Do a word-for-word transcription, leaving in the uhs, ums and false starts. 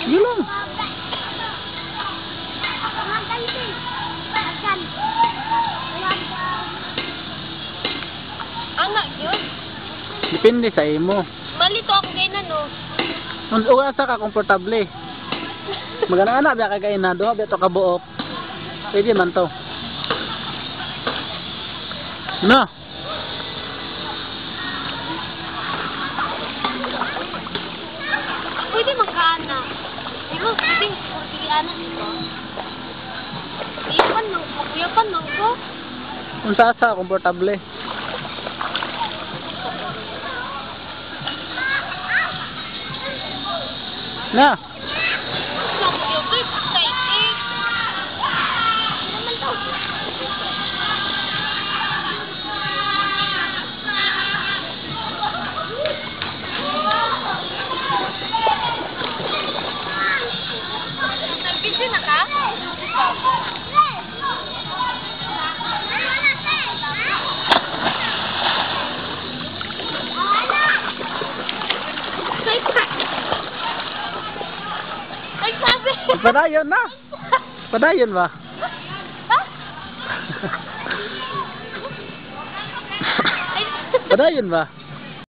Yun lang. Anak yun. Depende sa imo. Malito ako kayo na, no? Kung asa ka komportable. Magana-ana biya ka kain na doha biya to kabuok. Pwede man to. Na. Pwede magkaana. Di ba? Pwede magkaana dito. Iyapan lang ko. Iyapan lang ko. Kung sa asa komportable. Na. Busy na ka? Padayon na. Padayon ba? Padayon ba?